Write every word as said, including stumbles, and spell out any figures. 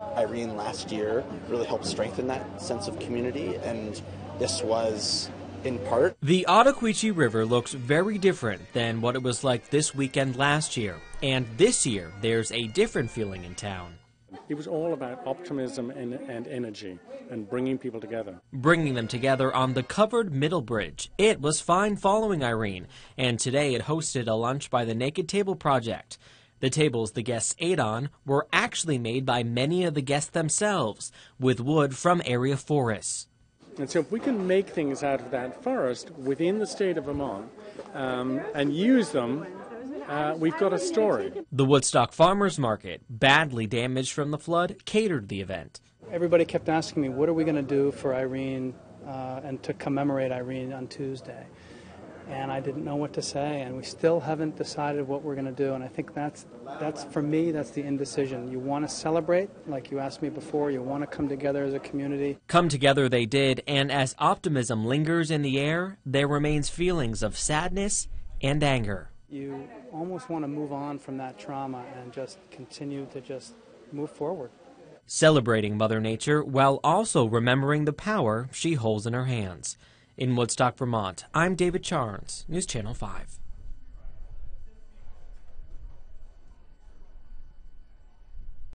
Irene last year really helped strengthen that sense of community, and this was in part. The Ottaquechee River looks very different than what it was like this weekend last year, and this year there's a different feeling in town. It was all about optimism and, and energy and bringing people together. Bringing them together on the covered middle bridge. It was fine following Irene, and today it hosted a lunch by the Naked Table Project. The tables the guests ate on were actually made by many of the guests themselves, with wood from area forests. And so if we can make things out of that forest within the state of Vermont um, and use them, uh, we've got a story. The Woodstock Farmers Market, badly damaged from the flood, catered the event. Everybody kept asking me, what are we going to do for Irene uh, and to commemorate Irene on Tuesday? And I didn't know what to say, and we still haven't decided what we're going to do. And I think that's, that's for me, that's the indecision. You want to celebrate, like you asked me before, you want to come together as a community. Come together they did, and as optimism lingers in the air, there remains feelings of sadness and anger. You almost want to move on from that trauma and just continue to just move forward. Celebrating Mother Nature while also remembering the power she holds in her hands. In Woodstock, Vermont, I'm David Charns, News Channel five.